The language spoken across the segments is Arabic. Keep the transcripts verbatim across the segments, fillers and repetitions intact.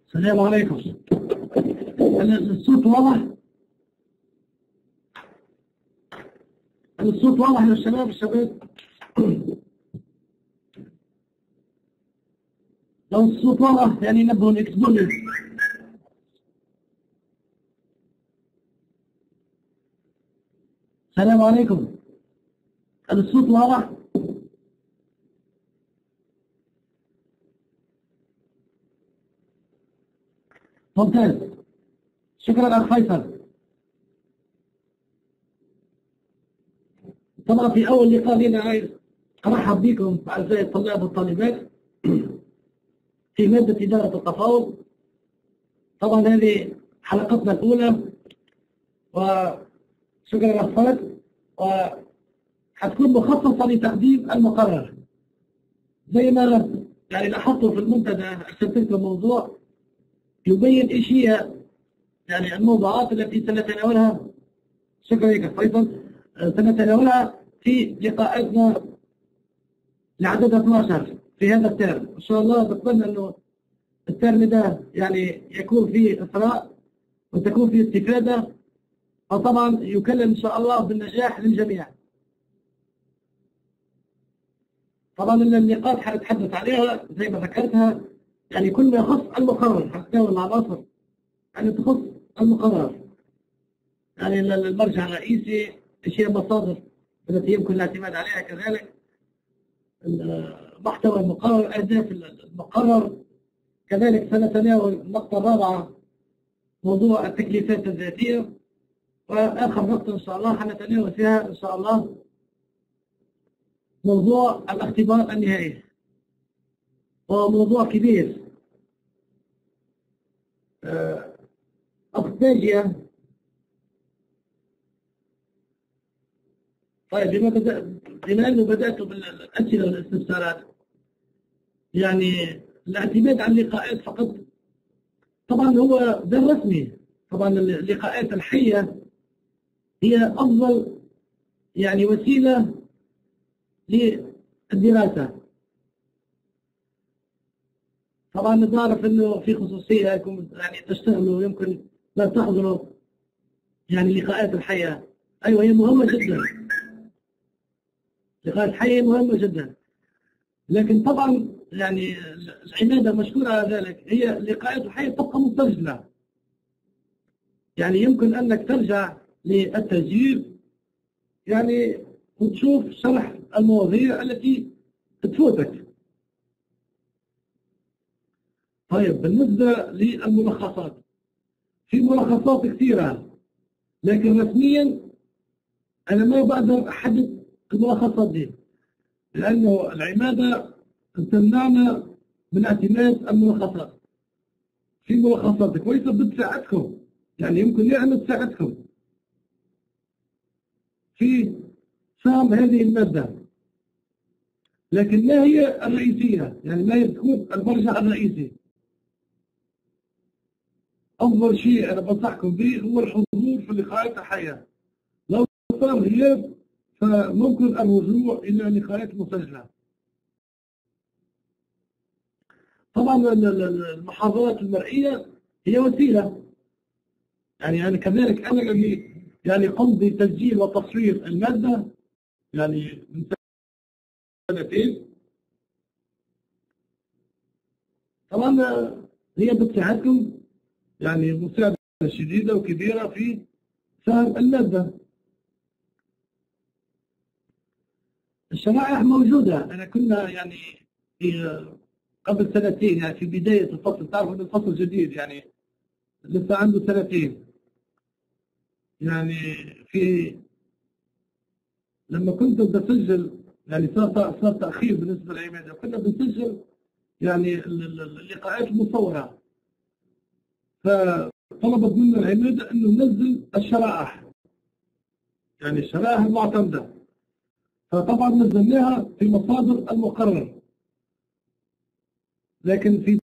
السلام عليكم. الصوت واضح؟ الصوت واضح يا شباب الشباب؟ لو الصوت واضح يعني نبهوا يكتبوا لي. السلام عليكم. الصوت واضح؟ ممتاز. شكرا أخ فيصل. طبعا في أول لقاء لنا عايز أرحب بكم أعزائي الطلاب والطالبات في مادة إدارة التفاوض. طبعا هذه حلقتنا الأولى وشكرا أخ فيصل، وحتكون مخصصة لتقديم المقرر. زي ما يعني لاحظتوا في المنتدى أرسلت لكم موضوع يبين ايش هي يعني الموضوعات التي سنتناولها. شكرا لك فيصل. سنتناولها في لقاءاتنا لعدد اثناشر في هذا الترم ان شاء الله. بتمنى انه الترم ده يعني يكون فيه اثراء وتكون فيه استفاده، وطبعا يكلم ان شاء الله بالنجاح للجميع. طبعا النقاط حنتحدث عليها زي ما ذكرتها، يعني كل ما يخص المقرر حنتناول العناصر يعني تخص المقرر، يعني المرجع الرئيسي، ايش هي المصادر التي يمكن الاعتماد عليها، كذلك محتوى المقرر، اهداف المقرر. كذلك سنتناول النقطة الرابعة موضوع التكليفات الذاتية، واخر نقطة ان شاء الله حنتناول فيها ان شاء الله موضوع الاختبار النهائي، وموضوع كبير. أخت ناجية، طيب بما بدأ بما أنه بدأت بالأسئلة والاستفسارات، يعني الاعتماد على اللقاءات فقط طبعا هو ده الرسمي. طبعا اللقاءات الحية هي أفضل يعني وسيلة للدراسة. طبعا نعرف انه في خصوصيه يعني تشتغلوا يمكن لا تحضروا يعني لقاءات الحياه. ايوه هي مهمه جدا، لقاءات الحياه مهمه جدا، لكن طبعا يعني العماده المشكوره على ذلك هي لقاءات الحياه تبقى مستجله. يعني يمكن انك ترجع للتسجيل يعني وتشوف شرح المواضيع التي تفوتك. طيب بالنسبة للملخصات، في ملخصات كثيرة، لكن رسميا أنا ما بقدر أحدد الملخصات دي، لأنه العمادة تمنعنا من اعتماد الملخصات. في ملخصات كويسة بتساعدكم، يعني يمكن لها أن تساعدكم في فهم هذه المادة، لكن ما هي الرئيسية، يعني ما هي تكون المرجع الرئيسي. أفضل شيء أنا بنصحكم به هو الحضور في اللقاءات الحية. لو صار غياب فممكن الرجوع إلى لقاءات مسجلة. طبعا المحاضرات المرئية هي وسيلة، يعني أنا كذلك أنا اللي يعني قمت بتسجيل وتصوير المادة يعني من سنتين. طبعا هي بتساعدكم يعني مساعدة شديدة وكبيرة في فهم المادة. الشرائح موجودة. أنا كنا يعني في قبل سنتين يعني في بداية الفصل، تعرفوا أن الفصل جديد يعني لسه عنده سنتين، يعني في لما كنت بسجل يعني صار صار تأخير بالنسبة للعمادة، كنا بنسجل يعني اللقاءات المصورة، فطلبت منا العمادة أنه ننزل الشرائح يعني الشرائح المعتمدة، فطبعا نزلناها في مصادر المقرر. لكن في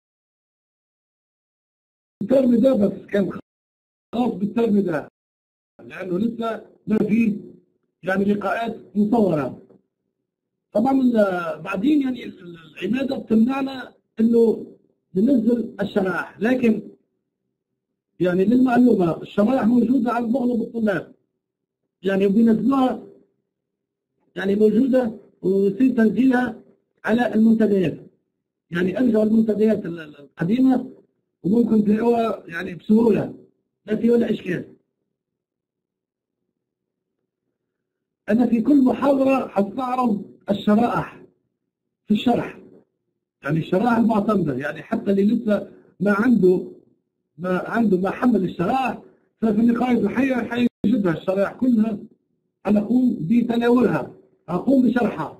الترم ده بس كان خاص بالترم ده، لأنه لسه ما في يعني لقاءات مصورة. طبعا بعدين يعني العمادة بتمنعنا أنه ننزل الشرائح، لكن يعني للمعلومة الشرائح موجودة على مغلب الطلاب، يعني بينزلوها يعني موجودة ويصير تنزيلها على المنتديات، يعني ارجعوا المنتديات القديمة وممكن تلاقوها يعني بسهولة، ما في ولا إشكال. أنا في كل محاضرة حستعرض الشرائح في الشرح، يعني الشرائح المعتمدة، يعني حتى اللي لسه ما عنده ما عنده ما حمل الشرائح، ففي اللقاءات الحية حيجدها الشرائح كلها، أنا أقوم بتناولها، أقوم بشرحها.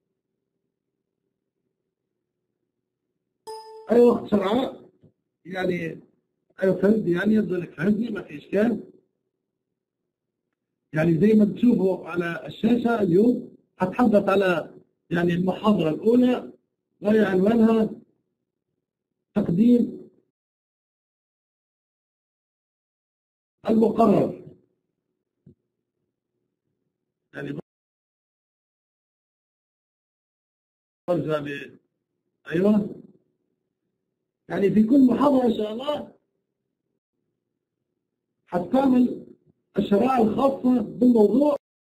أي وقت شرعاء يعني أيوة فهمتني، يعني يفضل فهمتني ما في إشكال. يعني زي ما تشوفوا على الشاشة اليوم هتحدث على يعني المحاضرة الأولى وهي عنوانها تقديم المقرر. يعني برجع ل أيوة، يعني في كل محاضرة إن شاء الله هتكمل الشرائح الخاصة بالموضوع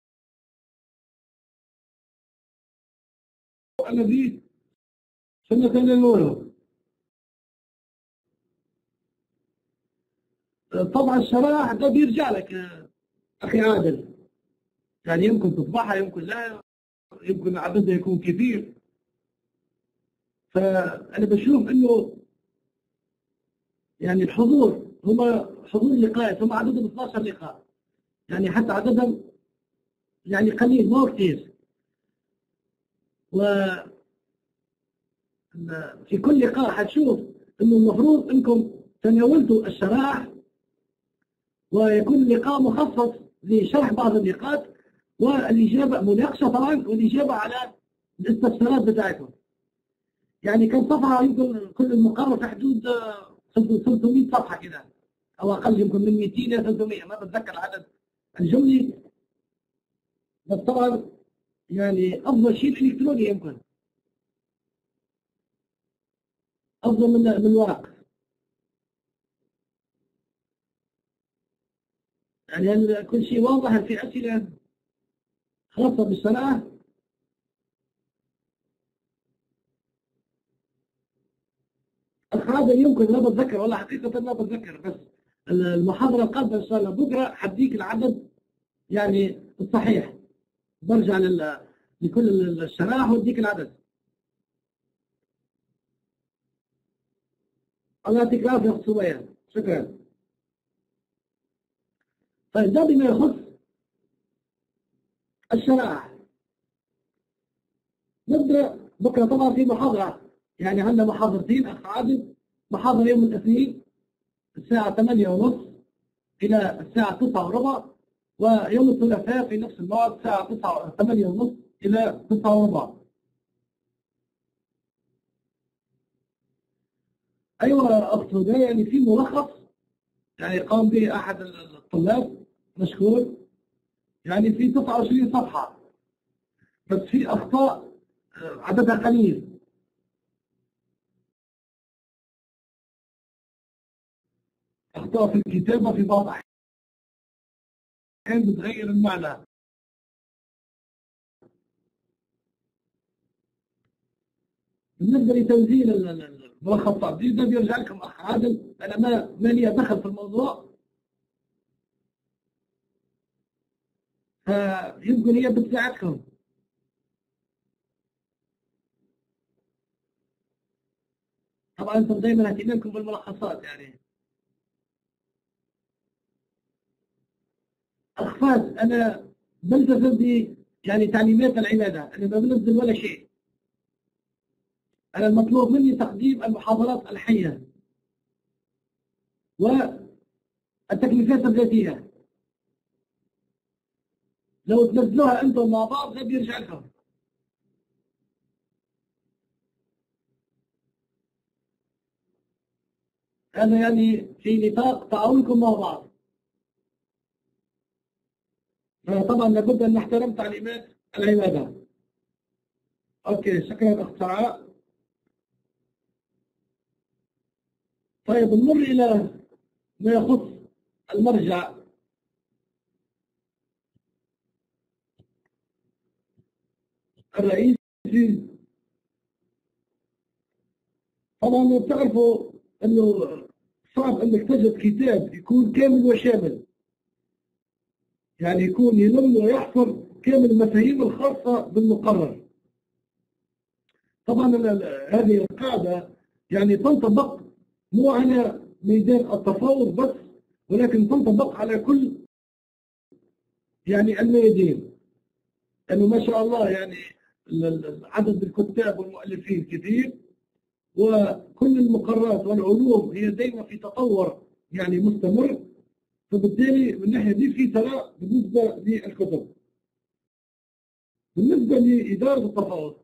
الذي سنتناوله. طبعا الشرائح ده بيرجع لك أخي عادل، يعني يمكن تطبعها يمكن لا، يمكن عددها يكون كثير. فأنا بشوف إنه يعني الحضور هم حضور لقاءات، هم عددهم اثني عشر لقاء، يعني حتى عددهم يعني قليل ما هو كثير. و في كل لقاء حتشوف إنه المفروض إنكم تناولتوا الشرائح، ويكون اللقاء مخصص لشرح بعض النقاط والإجابة مناقشة طبعا، والإجابة على الاستفسارات بتاعتهم. يعني كم صفحة يمكن كل المقرر في حدود ثلاثمئة صفحة كده أو أقل، يمكن من مئتين إلى ثلاثمئة، ما بتذكر العدد الجملي. بس طبعا يعني أفضل شيء الإلكتروني، يمكن أفضل من من الورق. يعني كل شيء واضح، في أسئلة خاصة بالصلاة. هذا يمكن لا بتذكر، والله حقيقة لا بتذكر، بس المحاضرة القادمة إن شاء الله بكرة حديك العدد يعني الصحيح، برجع لل... لكل الشرائح واديك العدد. الله يعطيك العافية يا أخت سمية، شكرا. طيب ده بما يخص الشرائح. نبدأ بكرة طبعا في محاضرة، يعني عندنا محاضرتين أخ عادل، محاضرة يوم الاثنين الساعة ثمانية ونصف إلى الساعة تسعة وربع، ويوم الثلاثاء في نفس الموعد الساعة تسعة ثمانية ونصف إلى تسعة وربع. أيوة أخت هدى، يعني في ملخص يعني قام به أحد الطلاب مشكور، يعني في تسعة وعشرين صفحة، بس في أخطاء عددها قليل. أخطاء في الكتابة في بعض الأحيان بتغير المعنى. بالنسبة لتنزيل الملخص التعديل ده بيرجع لكم أخ عادل، أنا ما ما لي دخل في الموضوع، فيمكن هي بتساعدكم. طبعا أنتم دائما اهتمامكم بالملخصات. يعني أخ فاز، أنا بلتزم ب يعني تعليمات العمادة، أنا ما بنزل ولا شيء. أنا المطلوب مني تقديم المحاضرات الحية والتكليفات الذاتية. لو تنزلوها أنتم مع بعض ده بيرجع لكم. هذا يعني في نطاق تعاونكم مع بعض. طبعا لابد أن نحترم تعليمات العمادة. أوكي، شكرا أخت سعاء. طيب نمر إلى ما يخص المرجع الرئيسي. طبعا بتعرفوا أنه صعب أنك تجد كتاب يكون كامل وشامل، يعني يكون يلم ويحصر كامل المفاهيم الخاصة بالمقرر. طبعا هذه القاعدة يعني تنطبق مو على ميدان التفاوض بس، ولكن تنطبق على كل يعني الميادين، لأنه ما شاء الله يعني عدد الكتاب والمؤلفين كثير، وكل المقررات والعلوم هي دائما في تطور يعني مستمر، فبالتالي من الناحية دي في ثراء بالنسبة للكتب. بالنسبة لإدارة التفاوض،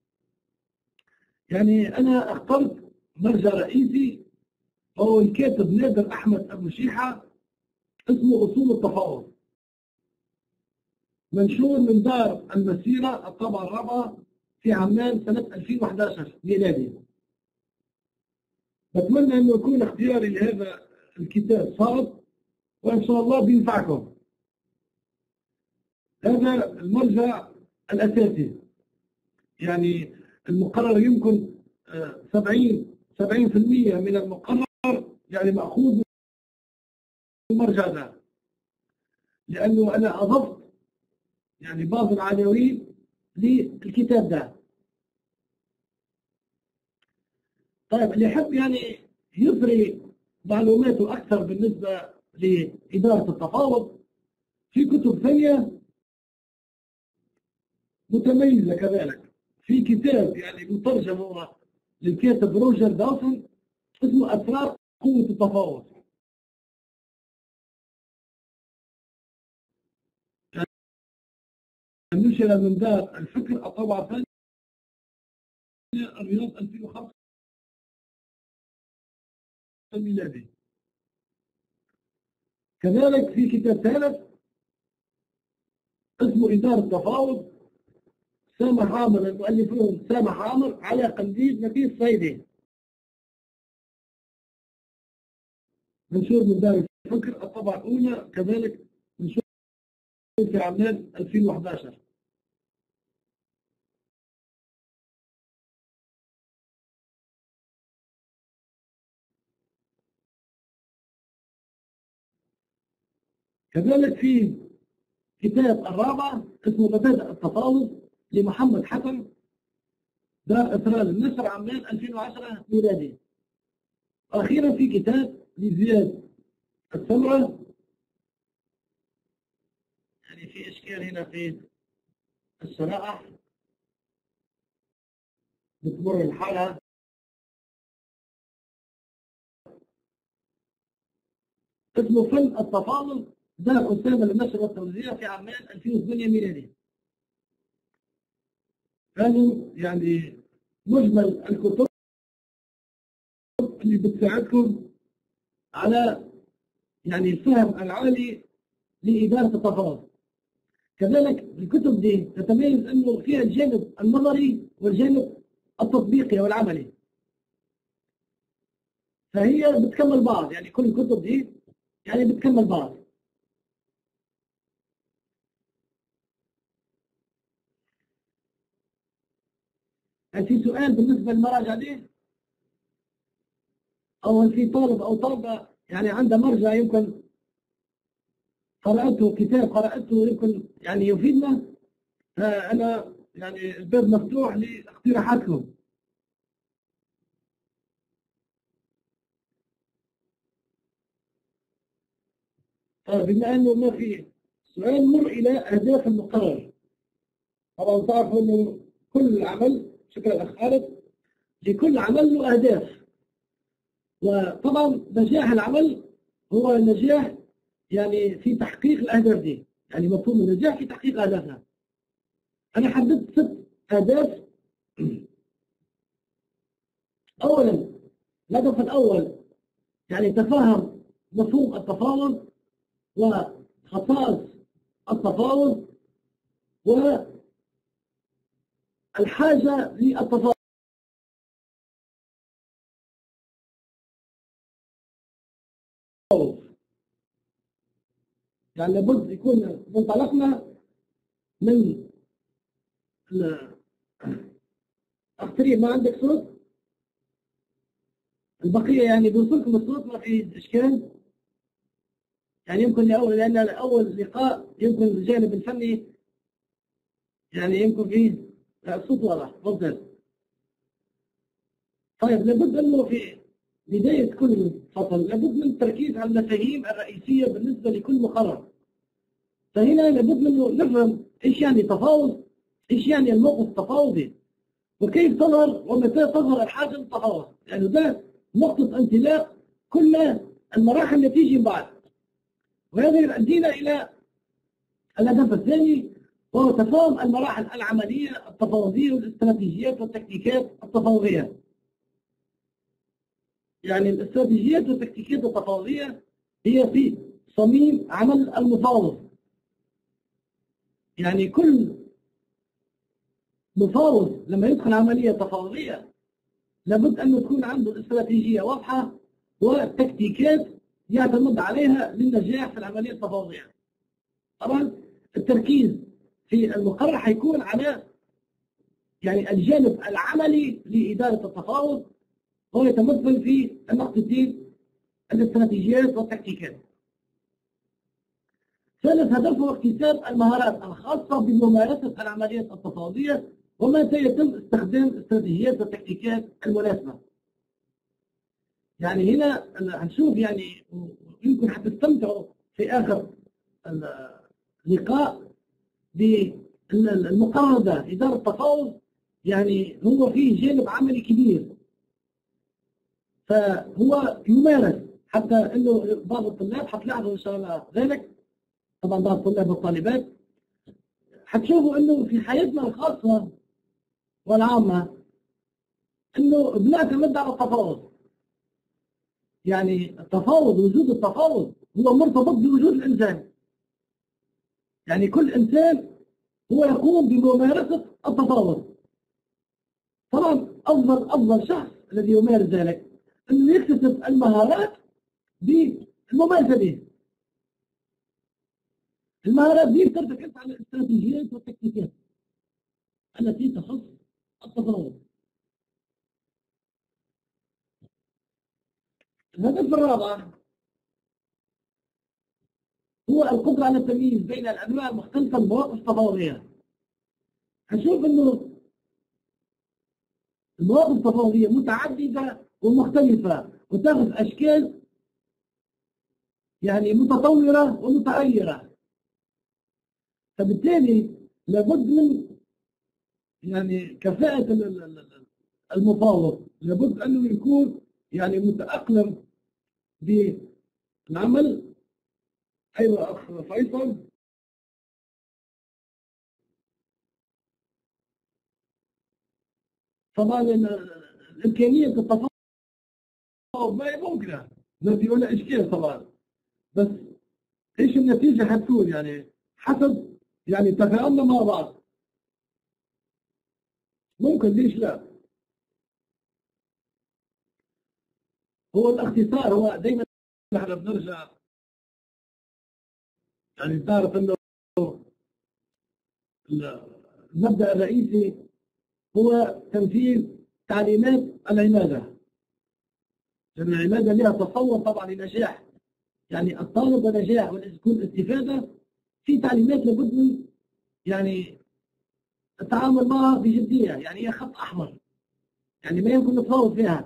يعني أنا اخترت مرجع رئيسي هو الكاتب نادر أحمد أبو شيحة، اسمه أصول التفاوض، منشور من دار المسيرة الطبعة الرابعة في عمان سنة ألفين وأحد عشر ميلادي. بتمنى أنه يكون اختياري لهذا الكتاب صعب، وإن شاء الله بينفعكم. هذا المرجع الأساسي، يعني المقرر يمكن سبعين سبعين في المئة من المقرر يعني مأخوذ من المرجع ده، لأنه أنا أضفت يعني بعض العناوين للكتاب ده. طيب اللي يحب يعني يثري معلوماته أكثر بالنسبة لإدارة التفاوض، في كتب ثانية متميزة كذلك. في كتاب يعني مترجم هو للكاتب روجر داوسون اسمه أسرار قوة التفاوض، نشر من دار الفكر الطبعة الثانية الرياض ألفين وخمسة الميلادي. كذلك في كتاب ثالث اسمه إدارة التفاوض، سامح عامر، المؤلفون سامح عامر على قنديل نفيس صيدي، منشور من دار الفكر الطبعة الأولى، كذلك منشور في عمان ألفين وأحد عشر. كذلك في كتاب الرابع اسمه مبادئ التفاوض لمحمد حسن، دار إسرائيل النشر عمان ألفين وعشرة ميلادي. أخيرا في كتاب لزياد السمرة، يعني في إشكال هنا في الشرائح بتمر الحالة، اسمه فن التفاوض، دار أسامة للنشر والتوزيع في عمان ألفين وثمانية ميلادي. هذه يعني مجمل الكتب اللي بتساعدكم على يعني الفهم العالي لإدارة التفاوض. كذلك الكتب دي تتميز أنه فيها الجانب النظري والجانب التطبيقي والعملي، فهي بتكمل بعض، يعني كل الكتب دي يعني بتكمل بعض. هل في سؤال بالنسبة للمراجع دي؟ أو هل في طالب أو طالبة يعني عنده مرجع يمكن قرأته، كتاب قرأته يمكن يعني يفيدنا؟ أنا يعني الباب مفتوح لاقتراحاتكم. طيب بما أنه ما في سؤال، نمر إلى أهداف المقرر. طبعا تعرفوا أنه كل عمل، شكرا أخ خالد، لكل عمل له أهداف، وطبعا نجاح العمل هو النجاح يعني في تحقيق الأهداف دي، يعني مفهوم النجاح في تحقيق أهدافها. أنا حددت ست أهداف. أولا الهدف الأول يعني تفهم مفهوم التفاوض وخصائص التفاوض والحاجة للتفاوض. يعني لابد يكون منطلقنا من أختري ما عندك صوت البقية يعني بيوصلكم الصوت ما في إشكال يعني يمكن لأول لأن أول لقاء يمكن الجانب الفني يعني يمكن فيه الصوت واضح ممتاز. طيب لابد أنه في بداية كل فصل لابد من التركيز على المفاهيم الرئيسية بالنسبة لكل مقرر. فهنا لابد منه نفهم إيش يعني تفاوض، إيش يعني الموقف التفاوضي، وكيف تظهر ومتى تظهر الحاجة للتفاوض، لأنه يعني ده نقطة انطلاق كل المراحل اللي تيجي بعد. وهذا يؤدينا إلى الهدف الثاني وهو تفاهم المراحل العملية التفاوضية والاستراتيجيات والتكنيكات التفاوضية. يعني الاستراتيجيات والتكنيكات التفاوضية هي في صميم عمل المفاوض. يعني كل مفاوض لما يدخل عملية تفاوضية لابد أن تكون عنده استراتيجية واضحة وتكتيكات يعتمد عليها للنجاح في العملية التفاوضية. طبعا التركيز في المقرر حيكون على يعني الجانب العملي لإدارة التفاوض، هو يتمثل في النقطتين الاستراتيجيات والتكتيكات. ثالث هدف هو اكتساب المهارات الخاصة بممارسة العمليات التفاوضية ومتى يتم استخدام الاستراتيجيات والتكتيكات المناسبة. يعني هنا هنشوف يعني يمكن حتستمتعوا في آخر اللقاء بالمقرر ده. إدارة التفاوض يعني هو فيه جانب عملي كبير، فهو يمارس حتى انه بعض الطلاب حتلاحظوا ان شاء الله ذلك، طبعا بعض الطلاب والطالبات حتشوفوا انه في حياتنا الخاصة والعامة انه بنعتمد على التفاوض. يعني التفاوض، وجود التفاوض هو مرتبط بوجود الانسان. يعني كل انسان هو يقوم بممارسة التفاوض. طبعا افضل افضل شخص الذي يمارس ذلك انه يكتسب المهارات بالممارسة به. المهارات دي ترتكز على الاستراتيجيات والتكتيكات التي تخص التفاوض. الهدف الرابع هو القدرة على التمييز بين الأنواع المختلفة من المواقف التفاوضية. هنشوف إنه المواقف التفاوضية متعددة ومختلفة وتأخذ أشكال يعني متطورة ومتغيرة، فبالتالي لابد من يعني كفاءة المفاوض، لابد أنه يكون يعني متأقلم بالعمل. أيوة أخ فيصل. طبعا إمكانية التفاوض ما هي ممكنة، ما في ولا إشكال طبعا، بس إيش النتيجة حتكون يعني حسب يعني تفاعلنا مع بعض. ممكن، ليش لا؟ هو الاختصار هو دائما احنا بنرجع يعني تعرف انه المبدأ الرئيسي هو تنفيذ تعليمات العمادة، لأن العمادة لها تصور طبعا لنجاح يعني الطالب ونجاح وتكون استفادة في تعليمات لابد من يعني التعامل معها بجدية. يعني هي خط أحمر يعني ما يمكن نتفاوض فيها.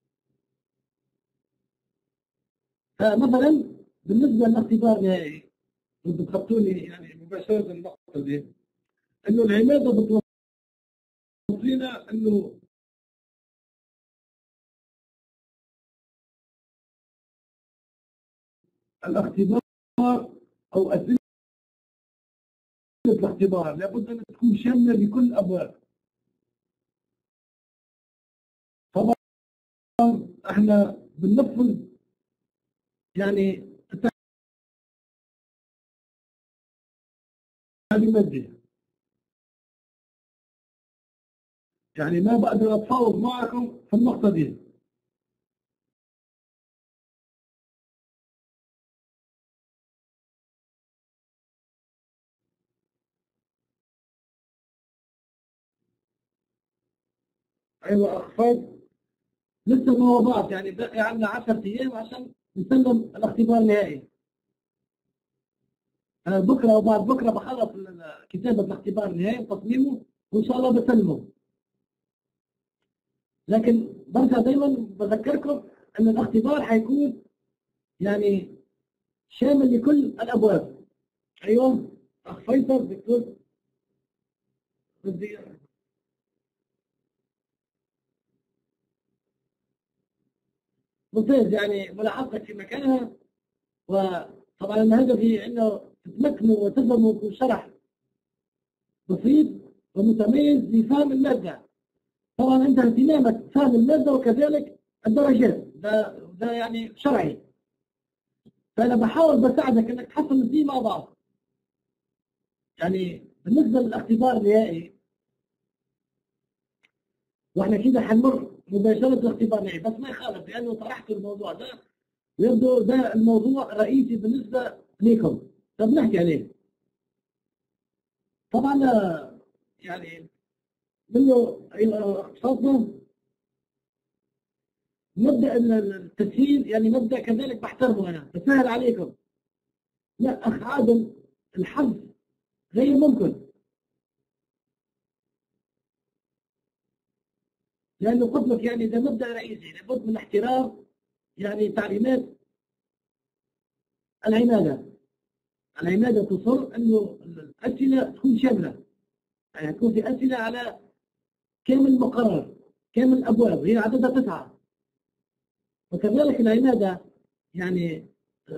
فمثلا بالنسبة للاختبار النهائي كنت تخطوني يعني مباشرة النقطة دي، إنه العمادة بتوصينا إنه الاختبار أو أسئلة الاختبار لابد أن تكون شاملة لكل الأبواب. طبعا احنا بننفذ يعني التعليمات دي، يعني ما بقدر أتفاوض معكم في النقطة دي. أيوة أخفاض لسه ما وضعت، يعني بقي عندنا عشرة أيام عشان نسلم الاختبار النهائي. أنا بكرة أو بعد بكرة بخلص كتابة الاختبار النهائي وتصميمه وإن شاء الله بسلمه. لكن برجع دايما بذكركم أن الاختبار حيكون يعني شامل لكل الأبواب. أيوة أخ فيصل دكتور بدي ممتاز، يعني ملاحظتك في مكانها. وطبعا الهدف هي انه تتمكنوا وتفهموا كل شرح بسيط ومتميز لفهم الماده. طبعا انت اهتمامك فهم الماده وكذلك الدرجات، ده ده يعني شرعي. فانا بحاول بساعدك انك تحصل الاثنين مع بعض. يعني بالنسبه للاختبار النهائي، واحنا كده حنمر مباشره الاختبار النهائي، بس ما يخالف لانه طرحت الموضوع ده ويبدو ده الموضوع رئيسي بالنسبه لكم. طب نحكي عليه. طبعا يعني منه اختصاصنا مبدا التسهيل، يعني مبدا كذلك بحترمه انا، بسهل عليكم. لا اخ عادل، الحظ غير ممكن، لانه قلت لك يعني ده مبدا رئيسي، لابد من احترام يعني تعليمات العماده. العماده تصر انه الاسئله تكون شامله، يعني تكون في اسئله على كامل مقرر، كامل الابواب، هي عددها تسعه. وكذلك العماده يعني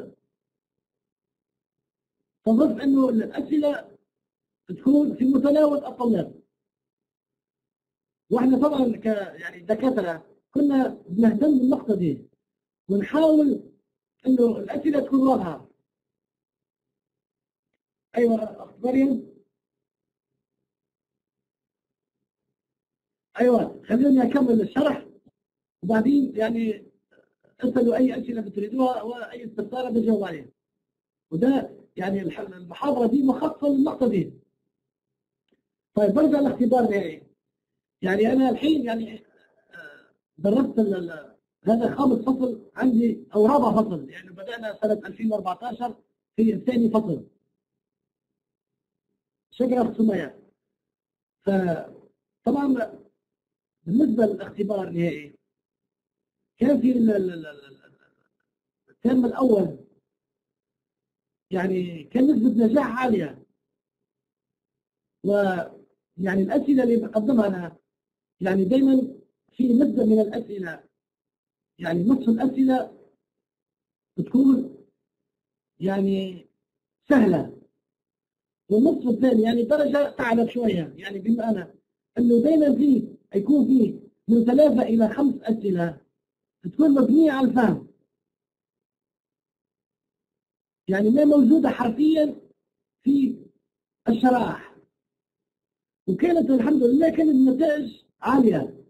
تضيف انه الاسئله تكون في متناول الطلاب. واحنا طبعا ك يعني دكاتره كنا بنهتم بالنقطه دي ونحاول انه الاسئله تكون واضحه. ايوه اخت مريم. ايوه خليني اكمل الشرح وبعدين يعني اسالوا اي اسئله بتريدوها واي استفسار بجاوب عليها. وده يعني المحاضره دي مخصصه للنقطه دي. طيب برجع للاختبار النهائي. يعني انا الحين يعني درست هذا خامس فصل عندي او رابع فصل، يعني بدانا سنه ألفين وأربعة عشر في ثاني فصل. شكرا اخت سمية. فطبعا بالنسبه للاختبار النهائي كان في الترم الاول يعني كان نسبه نجاح عاليه، ويعني الاسئله اللي بقدمها انا يعني دائما في نسبه من الاسئله، يعني نصف الاسئله تكون يعني سهله، والنصف الثاني يعني درجه تعلى شويه، يعني بما انا انه دائما في يكون في من ثلاثه الى خمس اسئله تكون مبنيه على الفهم، يعني ما موجوده حرفيا في الشرائح. وكانت الحمد لله كانت النتائج عاليه.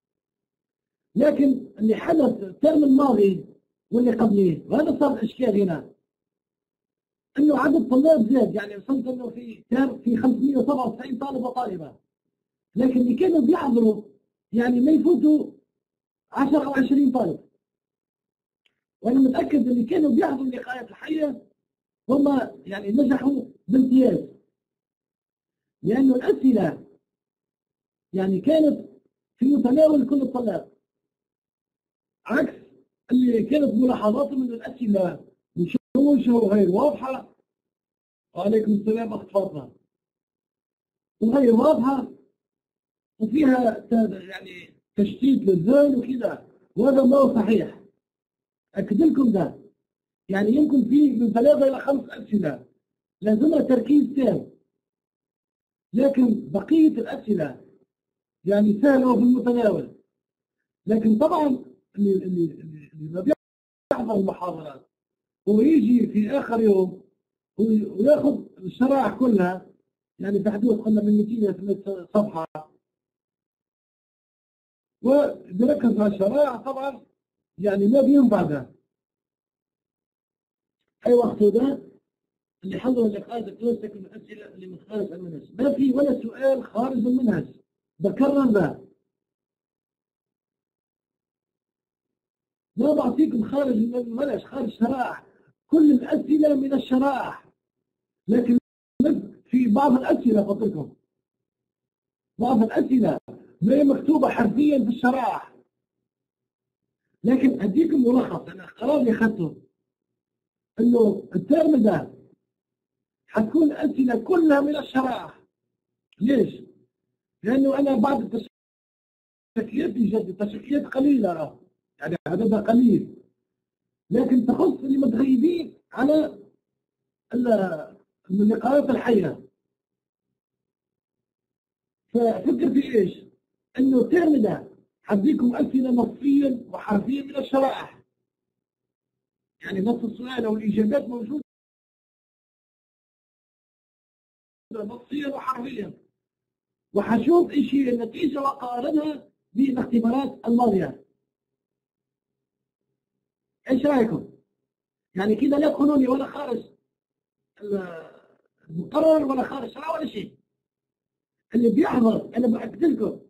لكن اللي حدث الترم الماضي واللي قبليه، وهذا صار اشكال هنا، انه عدد الطلاب زاد، يعني وصلت انه في كان في خمسمئة وسبعة وتسعين طالب وطالبه، لكن اللي كانوا بيحضروا يعني ما يفوتوا عشرة او عشرين طالب. وانا متاكد اللي كانوا بيحضروا اللقاءات الحيه هم يعني نجحوا بامتياز، لانه الاسئله يعني كانت في متناول كل الطلاب، عكس اللي كانت ملاحظاتهم ان الاسئله مشوشه وغير واضحه. وعليكم السلام اخت فاطمه. وغير واضحه وفيها يعني تشتيت للذهن وكذا، وهذا ما هو صحيح. اكد لكم ده، يعني يمكن في من ثلاثه الى خمس اسئله لازمها تركيز تام، لكن بقيه الاسئله يعني سهله وفي المتناول. لكن طبعا اللي اللي اللي ما بيحضر المحاضرات ويجي في اخر يوم وياخذ الشرائح كلها، يعني في حدود قلنا من مئتين الى ثلاثمئة صفحه، وبيركز على الشرائح، طبعا يعني ما بينفع ده. اي وقت ده اللي حضروا اللقاء دكتور سكن الاسئله اللي من خارج المنهج، ما في ولا سؤال خارج المنهج، بكرر ده. ما بعطيكم خارج من المنهج، خارج شرائح، كل الأسئلة من الشرائح، لكن في بعض الأسئلة فضلكم بعض الأسئلة ما هي مكتوبة حرفيا في الشرائح، لكن أديكم ملخص. أنا قرار اللي أخذته إنه الترم ده حتكون أسئلة كلها من الشرائح. ليش؟ لأنه أنا بعض التشكيلات جد التشكيلات قليلة، يعني عددها قليل، لكن تخص اللي متغيبين على اللقاءات الحية. ففكر في إيش؟ إنه الترم ده حديكم أسئلة نصيا وحرفيا من الشرائح، يعني نص السؤال أو الإجابات موجودة نصيا وحرفيا، وحشوف إيش هي النتيجة وأقارنها بالاختبارات الماضية. إيش رأيكم؟ يعني كده لا تقولوا لي ولا خارج المقرر ولا خارج شرع ولا شيء. اللي بيحضر أنا بأكد لكم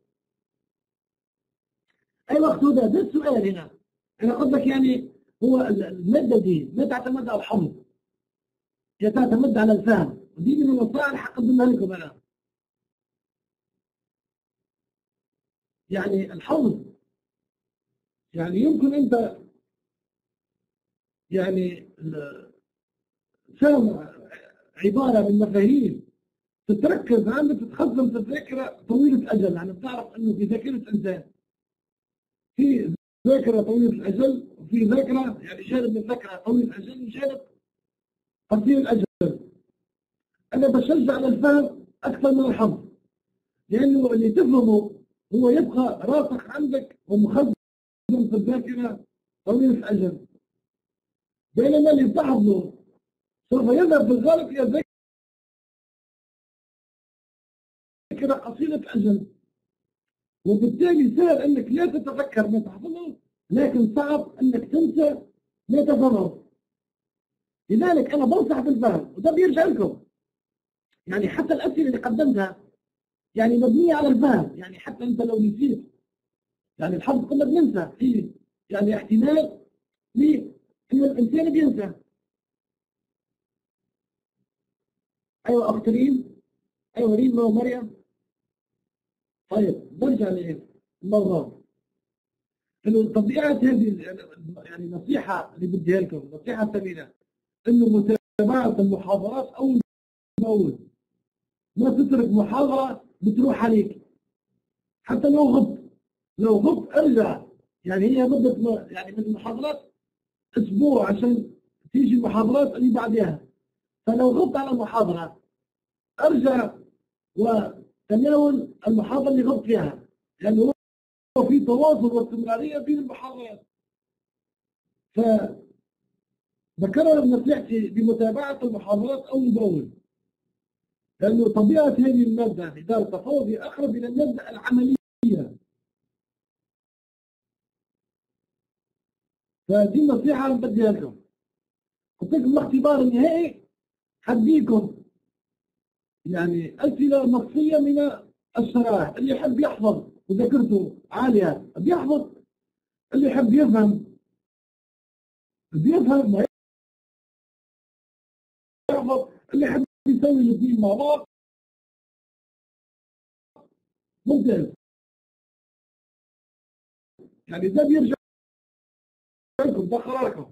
أي وقت هو ده, ده السؤال هنا. أنا قلت لك يعني هو المادة دي ما تعتمد على الحفظ، هي تعتمد على الفهم، ودي من النصائح أقدمها لكم أنا. يعني الحفظ يعني يمكن أنت يعني فهم عبارة من مفاهيم تتركز عندك، تتخزن في الذاكرة طويلة أجل. يعني بتعرف أنه في ذاكرة إنسان في ذاكرة طويلة الأجل، وفي ذاكرة يعني جانب من الذاكرة طويل الأجل وجانب قصير الأجل. أنا بشجع على الفهم أكثر من الحفظ، لأنه اللي تفهمه هو يبقى راسخ عندك ومخزن في الذاكرة طويل الأجل، بينما اللي تحفظه سوف يذهب في الغالب إلى ذاكرة قصيرة أجل، وبالتالي سهل أنك لا تتذكر ما تحفظه، لكن صعب أنك تنسى ما تفهمه. لذلك أنا بنصح بالفهم، وده بيرجع لكم. يعني حتى الأسئلة اللي قدمتها يعني مبنية على الفهم. يعني حتى أنت لو نسيت، يعني الحفظ كنا بننسى، في يعني احتمال ليه إن الإنسان بينسى. أيوة أخت ريم، أيوة ريم ومريم. طيب برجع للموضوع، إنه طبيعة هذه يعني نصيحة اللي بديها لكم، نصيحة ثمينة، إنه متابعة المحاضرات أول بأول، ما تترك محاضرة بتروح عليك حتى لو غبت. لو غبت ارجع، يعني هي مدة يعني من المحاضرات أسبوع عشان تيجي المحاضرات اللي بعدها. فلو غبت على المحاضرة ارجع وتناول المحاضرة اللي غبت فيها، لأنه هو في تواصل واستمرارية بين المحاضرات. فبكرر نصيحتي بمتابعة المحاضرات أول بأول، لأنه طبيعة هذه المادة في دار التفاوض أقرب إلى المادة العملية. فدي النصيحة اللي بديها لكم. قلت لكم الاختبار النهائي حديكم يعني أسئلة نصية من الشرائح. اللي يحب يحفظ وذاكرته عالية بيحفظ، اللي يحب يفهم بيفهم ما يحفظ، اللي يحب يسوي الاثنين مع بعض ممتاز. يعني ده بيرجع لكم، ده قراركم.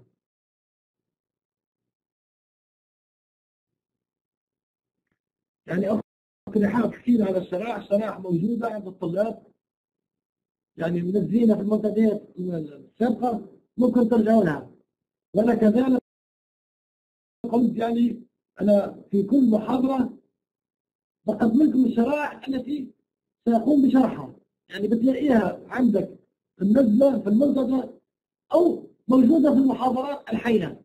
يعني أخت رحاب تحكي على الشرائح. الشرائح موجودة عند الطلاب، يعني منزلينها في المنتديات السابقة، ممكن ترجعوا لها. وأنا كذلك قلت يعني أنا في كل محاضرة بقدم لكم الشرائح التي سأقوم بشرحها، يعني بتلاقيها عندك النزلة في المنتدى أو موجودة في المحاضرات الحية.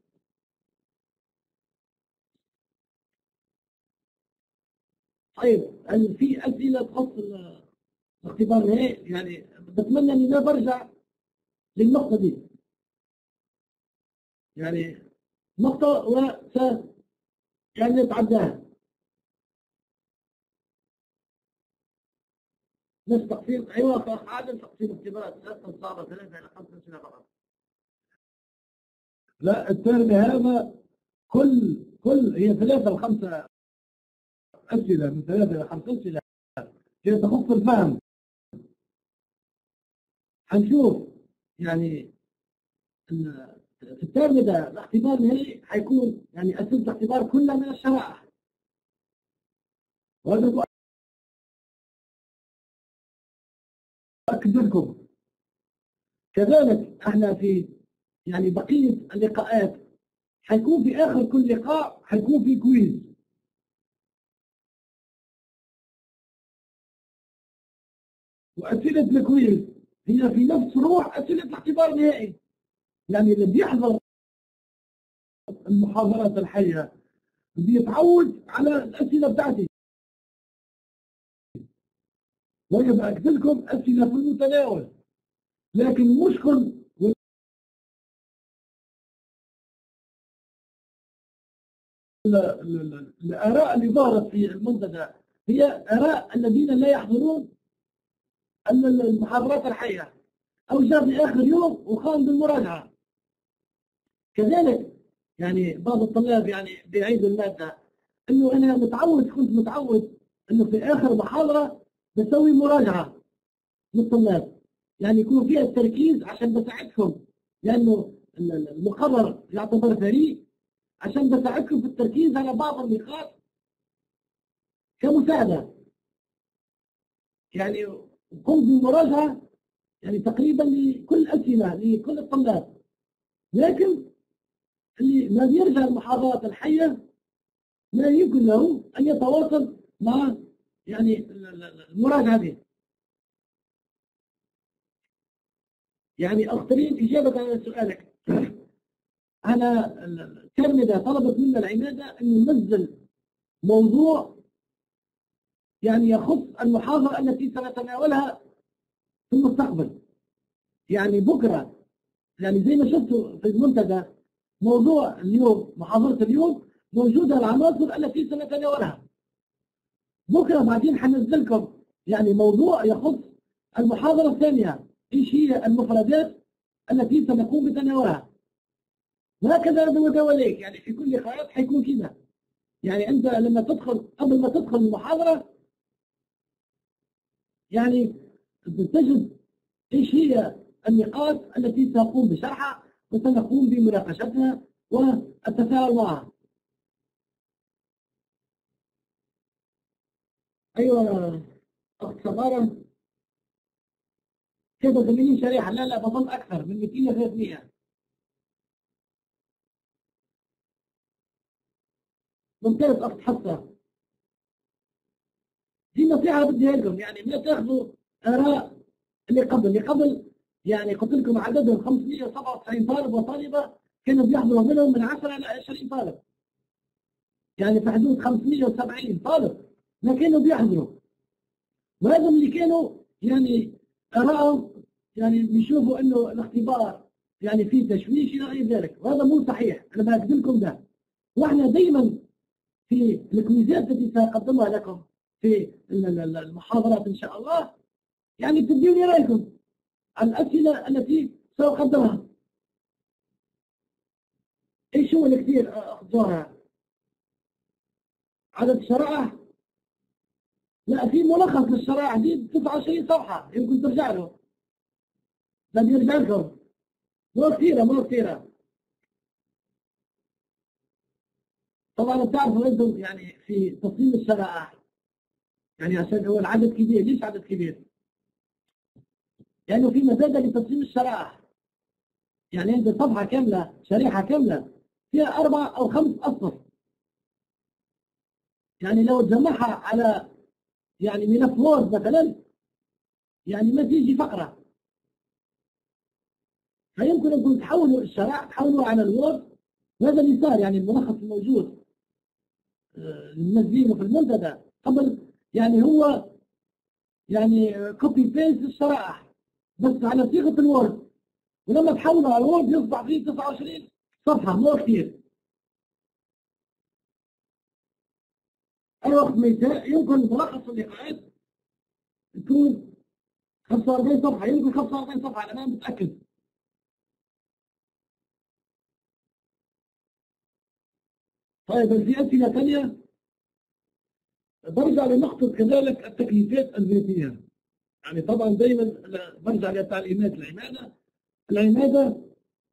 طيب هل في أسئلة تخص الاختبار النهائي؟ يعني بتمنى أني ما برجع للنقطة دي، يعني نقطة وس يعني نتعداها. نفس تقسيم، أيوة عادة تقسيم اختبارات ثلاثة صعبة ثلاثة إلى خمسة سنة فقط. لا الترم هذا كل كل هي ثلاثة لخمسة أسئلة، من ثلاثة إلى خمسة أسئلة هي تخص الفهم. هنشوف يعني في الترم ده الاختبار النهائي حيكون يعني أسئلة الاختبار كلها من الشرائح، وهذا أؤكد لكم. كذلك احنا في يعني بقية اللقاءات حيكون في آخر كل لقاء حيكون في كويز، وأسئلة الكويز هي في نفس روح أسئلة الاختبار النهائي. يعني اللي بيحضر المحاضرات الحية بيتعود على الأسئلة بتاعتي، ويبقى أكتب لكم أسئلة في المتناول، لكن المشكل الآراء اللي ظهرت في المنتدى هي آراء الذين لا يحضرون المحاضرات الحية أو جاء في آخر يوم وقام بالمراجعة. كذلك يعني بعض الطلاب يعني بيعيدوا المادة، إنه أنا متعود كنت متعود إنه في آخر محاضرة بسوي مراجعة للطلاب، يعني يكون فيها التركيز عشان بساعدكم، لأنه المقرر يعتبر فريق عشان بساعدكم في التركيز على بعض النقاط كمساعدة. يعني قمت بمراجعة يعني تقريبا لكل أسئلة لكل الطلاب، لكن اللي ما بيرجع المحاضرات الحية لا يمكن له أن يتواصل مع يعني المراجعة دي. يعني أخترين إجابة على سؤالك، أنا الترم ده طلبت منا العمادة أن ننزل موضوع يعني يخص المحاضرة التي سنتناولها في المستقبل. يعني بكرة يعني زي ما شفتوا في المنتدى موضوع اليوم محاضرة اليوم موجودة العناصر التي سنتناولها. بكرة بعدين حنزلكم يعني موضوع يخص المحاضرة الثانية، إيش هي المفردات التي سنقوم بتناولها، وهكذا بمداوليك. يعني في كل لقاءات حيكون كذا. يعني أنت لما تدخل قبل ما تدخل المحاضرة يعني تجد إيش هي النقاط التي سنقوم بشرحها وسنقوم بمناقشتها والتفاعل معها. أيوة أخت سمارة، كيف ثمانين شريحة؟ لا لا بظن أكثر من مئتين إلى ثلاثمئة. ممتاز أخت حفصة، دي نصيحة بدي لكم، يعني ما تاخذوا آراء اللي قبل اللي قبل يعني قلت لكم عددهم خمسمئة وسبعة وتسعين طالب وطالبة كانوا بيحضروا منهم من عشرة إلى عشرين طالب، يعني في حدود خمسمئة وسبعين طالب ما كانوا بيحضروا، وهذا اللي كانوا يعني آرائهم يعني بيشوفوا إنه الاختبار يعني فيه تشويش إلى غير ذلك، وهذا مو صحيح. أنا بأكد لكم ده، وإحنا دائما في الكويزات التي سأقدمها لكم في المحاضرات إن شاء الله يعني تديوني رأيكم الأسئلة التي سأقدمها. إيش هو اللي كثير أخذوها؟ عدد الشرائح؟ لا، في ملخص للشرائح دي تسعة وعشرين صفحة يمكن ترجع له، لا بيرجع لكم مو كثيرة مو كثيرة. طبعا بتعرفوا أنتم يعني في تصميم الشرائح يعني عشان هو العدد كبير. ليش عدد كبير؟ لأنه يعني في مزايا لتصميم الشرائح. يعني أنت صفحة كاملة شريحة كاملة فيها أربع أو خمس أسطر، يعني لو تجمعها على يعني ملف وورد مثلا يعني ما تيجي فقرة، فيمكن أنكم تحولوا الشرائح تحولوها على الوورد، وهذا اللي صار. يعني الملخص الموجود منزلينه في المنتدى قبل يعني هو يعني كوبي بيست الشرائح بس على صيغة الوورد، ولما تحولوا على الوورد يصبح فيه تسعة وعشرين صفحة مو كثير. أي وقت ما يمكن ملخص اللقاءات تكون خمسة وأربعين صفحة، يمكن خمسة وأربعين صفحة أنا ما متأكد. طيب في أسئلة ثانية؟ برجع لنقطة كذلك التكليفات الذاتية. يعني طبعا دائما برجع لتعليمات العمادة. العمادة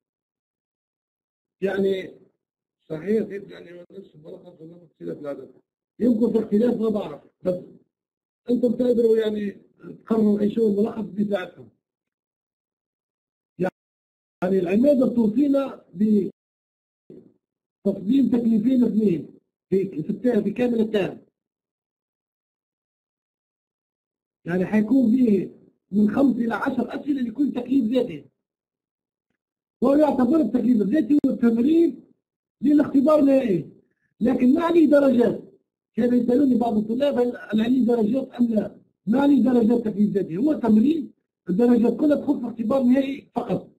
يعني صحيح يعني نفس الملخص ولا اختلاف العدد؟ يمكن في اختلاف ما بعرف، بس انتم بتقدروا يعني تقرروا ايش هو الملخص بتاعكم. يعني العمادة بتوصينا بتقديم تكليفين اثنين في في في كامل التام. يعني حيكون فيه من خمس إلى عشر أسئلة لكل تكليف ذاتي. وهو يعتبر التكليف الذاتي هو التمرين للاختبار النهائي، لكن ما عليه درجات. كان يسألوني بعض الطلاب هل عليه درجات أم لا؟ ما عليه درجات تكليف ذاتي، هو تمرين. الدرجات كلها تخص اختبار نهائي فقط.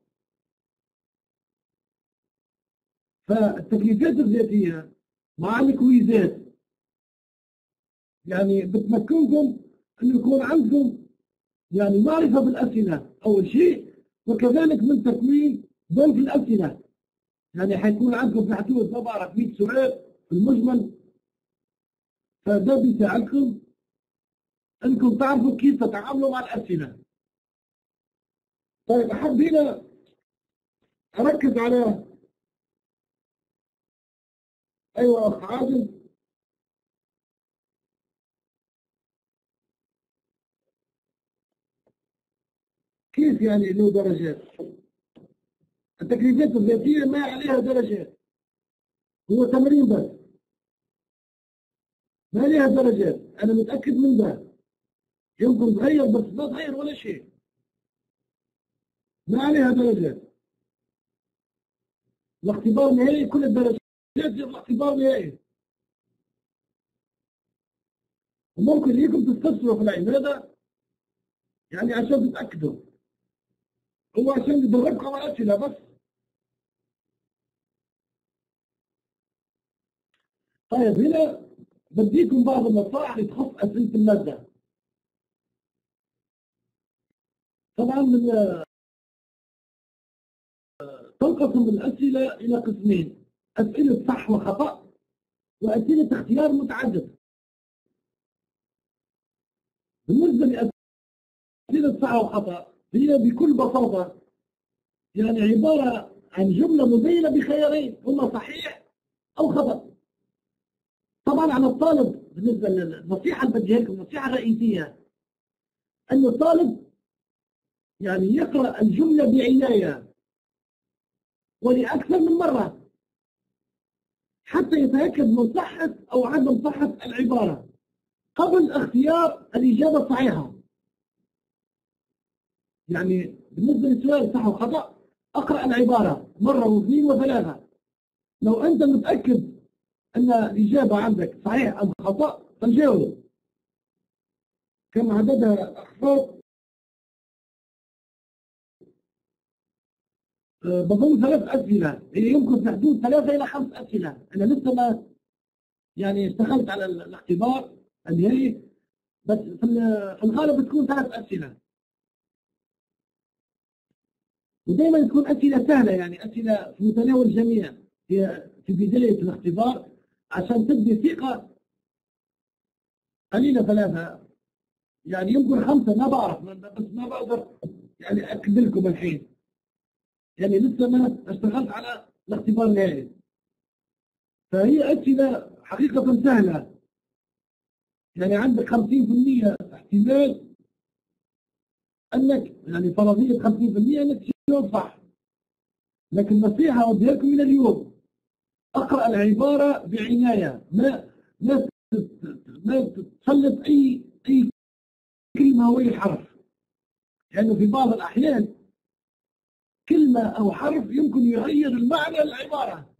فالتكليفات الذاتية مع الكويزات يعني بتمكنكم أن يكون عندكم يعني معرفة بالأسئلة أول شيء، وكذلك من تكوين ظرف الأسئلة. يعني حيكون عندكم في حدود ما بعرف مئة سؤال في المجمل، فده بيساعدكم أنكم تعرفوا كيف تتعاملوا مع الأسئلة. طيب أحب هنا أركز على أيوة أخ عادل. كيف يعني له درجات؟ التكليفات الذاتية ما عليها درجات، هو تمرين بس، ما عليها درجات. أنا متأكد من ده. يمكن تغير بس ما تغير ولا شيء، ما عليها درجات. الاختبار النهائي كل الدرجات يصير الاختبار النهائي. وممكن ليكم تستفسروا في العبادة يعني عشان تتأكدوا، هو عشان يدربكم على الأسئلة بس. طيب هنا بديكم بعض النصائح اللي تخص أسئلة المادة. طبعا من تنقسم الأسئلة إلى قسمين: أسئلة صح وخطأ، وأسئلة اختيار متعدد. بالنسبة لأسئلة صح وخطأ هي بكل بساطة يعني عبارة عن جملة مزينة بخيارين هما صحيح أو خطأ. طبعا على الطالب بالنسبة للنصيحة اللي بديها لكم، النصيحة الرئيسية أن الطالب يعني يقرأ الجملة بعناية ولأكثر من مرة حتى يتأكد من صحة أو عدم صحة العبارة قبل اختيار الإجابة الصحيحة. يعني بالنسبة للسؤال صح وخطأ أقرأ العبارة مرة واثنين وثلاثة. لو أنت متأكد أن الإجابة عندك صحيح أم خطأ فجاوب. كم عددها أخطاء؟ أه بظن ثلاث أسئلة، هي يمكن في حدود ثلاثة إلى خمس أسئلة. أنا لسه ما يعني اشتغلت على الاختبار النهائي، بس في الغالب بتكون ثلاث أسئلة، ودائما تكون أسئلة سهلة، يعني أسئلة في متناول الجميع هي في بداية الاختبار عشان تبني ثقة. قليلة ثلاثة، يعني يمكن خمسة ما بعرف، بس ما بقدر يعني أكد لكم الحين، يعني لسه ما اشتغلت على الاختبار النهائي. فهي أسئلة حقيقة سهلة، يعني عندك خمسين بالمئة احتمال أنك يعني فرضية خمسين بالمئة أنك تجاوب صح. لكن نصيحة أوديها لكم من اليوم: أقرأ العبارة بعناية، ما ما ما تسلط أي أي كلمة أو أي حرف، لأنه يعني في بعض الأحيان كلمة أو حرف يمكن يغير المعنى للعبارة.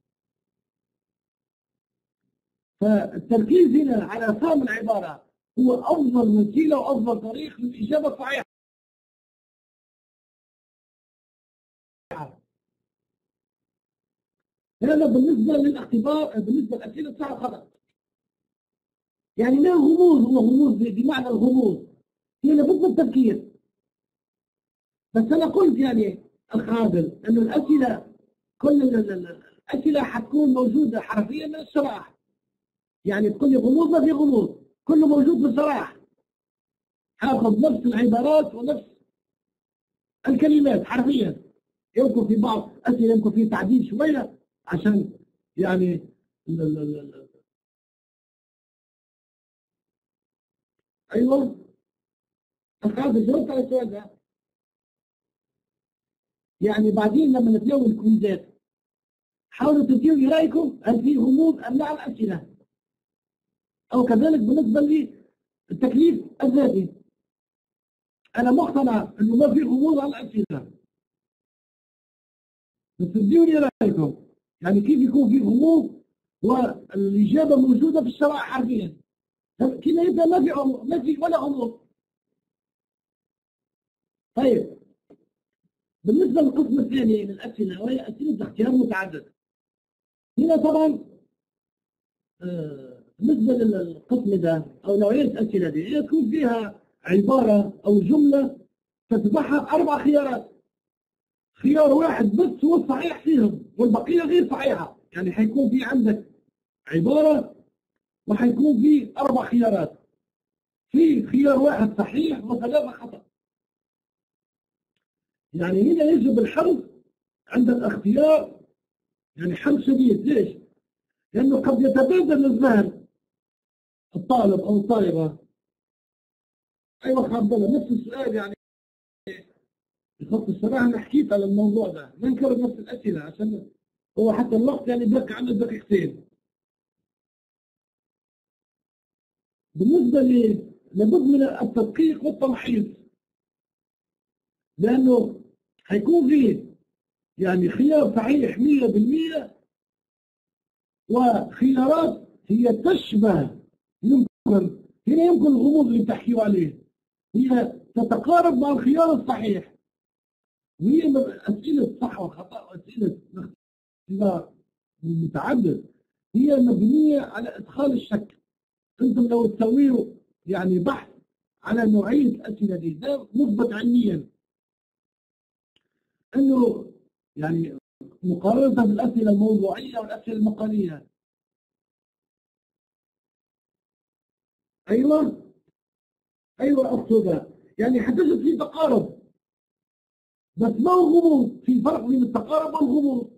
فالتركيز هنا على فهم العبارة هو أفضل وسيلة وأفضل طريق للإجابة الصحيحة. هذا بالنسبة للاختبار، بالنسبة للأسئلة الصح والخطأ. يعني ما غموض، هو غموض بمعنى الغموض، هي لابد من التفكير. بس أنا قلت يعني الخادم أنه الأسئلة كل أسئلة حتكون موجودة حرفيا من الشرائح. يعني تقول لي غموض، ما في غموض، كله موجود في الشرائح. هاخذ نفس العبارات ونفس الكلمات حرفيا. يمكن في بعض أسئلة يمكن في تعديل شوية عشان يعني ال ال ال أيوه هذا جاوبت على السؤال ده. يعني بعدين لما نتناول الكويزات حاولوا تديروا لي رأيكم هل في غموض أم لا على الأسئلة، أو كذلك بالنسبة للتكليف الذاتي. أنا مقتنع إنه ما في غموض على الأسئلة، بس تديروا لي رأيكم يعني كيف يكون في غموض والإجابة موجودة في الشرائح حرفيا. كذا يبقى ما في غموض، ما في ولا غموض. طيب بالنسبة للقسم الثاني من الأسئلة وهي أسئلة اختيار متعدد. هنا طبعا آه بالنسبة للقسم ده أو نوعية الأسئلة دي هي تكون فيها عبارة أو جملة تتبعها أربع خيارات. خيار واحد بس هو الصحيح فيهم والبقية غير صحيحة. يعني حيكون في عندك عبارة وحيكون في أربع خيارات، في خيار واحد صحيح وثلاثة خطأ. يعني هنا يجب الحرص عند الاختيار، يعني حرص شديد. ليش؟ لأنه قد يتبادل الذهن الطالب أو الطالبة أيوة خبرنا نفس السؤال. يعني بخط الصراحة أنا حكيت على الموضوع ده، ما نكرر نفس الأسئلة عشان هو حتى الوقت يعني بقى عنده دقيقتين. بالنسبة لي لابد من التدقيق والتمحيص، لأنه حيكون فيه يعني خيار صحيح مية بالمية وخيارات هي تشبه يمكن هنا يمكن الغموض اللي بتحكيوا عليه هي تتقارب مع الخيار الصحيح، وهي من أسئلة صح وخطأ وأسئلة اختيار متعدد هي مبنية على إدخال الشك. أنتم لو تسويوا يعني بحث على نوعية الأسئلة دي ده مثبت علميا أنه يعني مقارنة بالأسئلة الموضوعية والأسئلة المقالية. أيوة أيوة أقصدها، يعني حتجد في تقارب بس ما هو غموض. في فرق بين التقارب والغموض.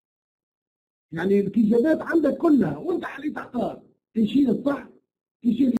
يعني الإجابات عندك كلها وأنت حالي تختار تشيل الصح تشيل